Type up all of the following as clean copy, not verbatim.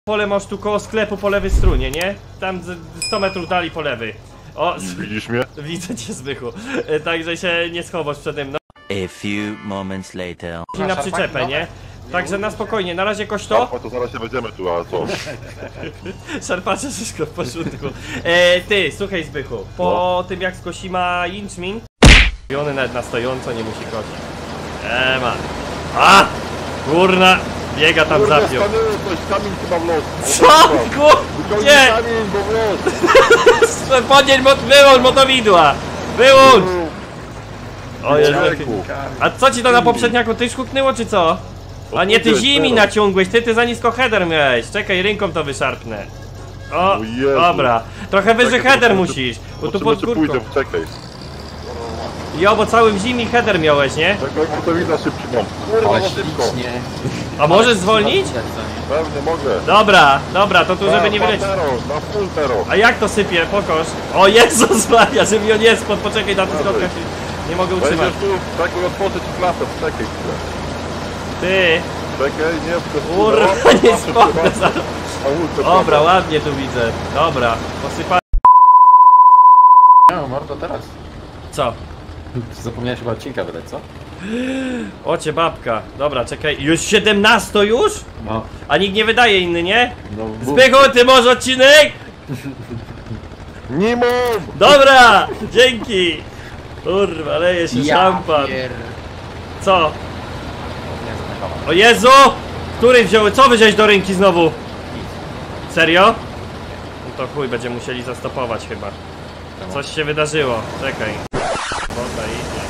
Pole masz tu koło sklepu po lewej stronie, nie? Tam 100 metrów dalej po lewej. O, widzisz mnie? Widzę cię, Zbychu. Także się nie schowasz przede mną. A few moments later. Na przyczepę, nie? Także na spokojnie, na razie kośto. To zaraz się będziemy tu, ale co? Szarpacze, wszystko w porządku. Ty, słuchaj, Zbychu. Po tym jak skosimy Inchmin, on nawet na stojąco nie musi kosić. Ma. A! Kurna! Biega tam Kurde, zapiął. coś, kamień chyba w los. Co? Nie! Kamień, bo w los. Podnieś, wyłącz motowidła! Wyłącz! O Jezu. A co ci to na poprzedniaku tyś huknęło, czy co? A nie, ty zimi naciągłeś, ty za nisko header miałeś. Czekaj, ręką to wyszarpnę. O, dobra. Trochę wyżej header musisz, bo tu pod górką. Pójdę, czekaj. Jo, bo cały w zimie header miałeś, nie? Czekaj, bo to widać szybciej mam. Kurwa, no szybko. A możesz zwolnić? Pewnie mogę. Dobra, to tu żeby nie wylecieć. Na full tero. A jak to sypie? Pokaż. O Jezus Maria, że mi on jest pod, poczekaj na tych schodkach. Nie mogę utrzymać. Będziesz tu, czekaj, otworzę ci klasę, czekaj chwilę. Ty! Czekaj, nie, Kurwa, nie spoknę zaraz. Dobra, ładnie tu widzę. Dobra, posypałem. No, mordo, teraz. Co? Zapomniałeś chyba odcinka wydać, co? Ocie babka. Dobra, czekaj. Już 17 już? No. A nikt nie wydaje inny, nie? No, Zbychu, ty możesz odcinek? Nie mam! Dobra! Dzięki! Kurwa, leje się szampan. Co? O Jezu! Który wziął? Co wziąłeś do ręki znowu? Serio? No to chuj, będziemy musieli zastopować chyba. Coś się wydarzyło. Czekaj. Woda idzie.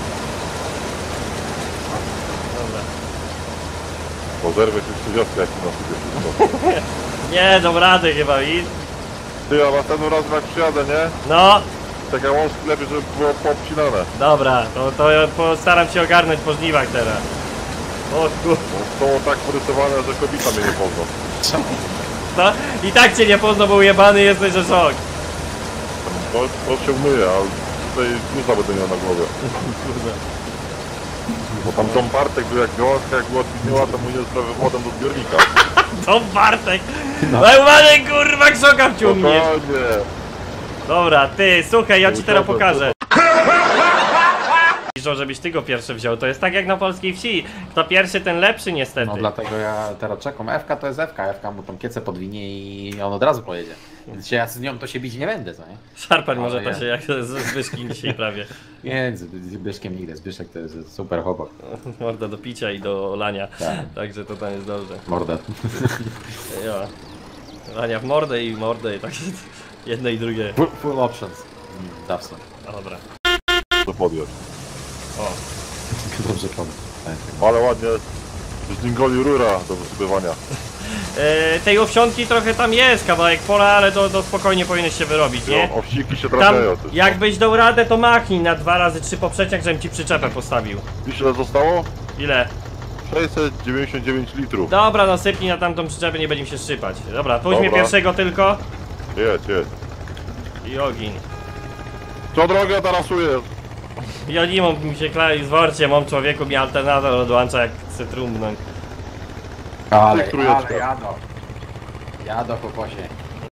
Dobra. Pozerwę się wioskę, jak na sobie wszystko. Nie, dam radę chyba, i... Ty, a następnym razem jak przyjadę, nie? No! Czekaj, mam w sklepie, żeby było poobcinane. Dobra, to ja postaram się ogarnąć po żniwach teraz. O kur... Są tak porysowane, że kobieta mnie nie pozna. No, i tak cię nie poznał, bo ujebany jesteś, że szok. To się umyje, a tutaj bluza będę miał na głowie. Kurde. Bo tam Tom Bartek był jak gałązka, jak go odwinęła, to mu nie sprawy wodą do zbiornika. To Bartek! No uważaj, kurwa, krzoka wciągniesz! Spokojnie. Dobra, ty, słuchaj, ja ci teraz pokażę. Żebyś ty go pierwszy wziął, to jest tak jak na polskiej wsi. Kto pierwszy, ten lepszy niestety. No dlatego ja teraz czekam. Ewka to jest Ewka, Ewka mu tą kiecę podwinie i on od razu pojedzie. Więc ja z nią to się bić nie będę, co nie? Szarpać może to się jak ze Zbyszkiem dzisiaj prawie. Nie, z Zbyszkiem nigdy. Zbyszek to jest super chłopak. Morda do picia i do lania. Tak. Także to tam jest dobrze. Mordę. Jo. Lania w mordę i tak jedno i drugie. Full options. Dawson. Dobra. To podjąć. O. Dobrze pomysł. Ale ładnie. Zdingoli rura do wysypywania. Tej owsianki trochę tam jest, kawałek pola, ale to spokojnie powinieneś się wyrobić, nie? Owsiki się Tam, trafiają. jakbyś dał radę, to machnij na 2 razy 3 poprzeczniak, żebym ci przyczepę postawił. Wiesz ile zostało? Ile? 699 litrów. Dobra, no sypnij na tamtą przyczepę, nie będziemy się szczypać. Dobra, puść mnie Dobra. pierwszego tylko. Jedź. I ogień. Co drogę tarasuje? Ja nie mam, mi się klei zwarcie, mam człowieku, mi alternator odłącza jak chce trumnąć. Ale Trójeczka. jadą. Jadą po posie.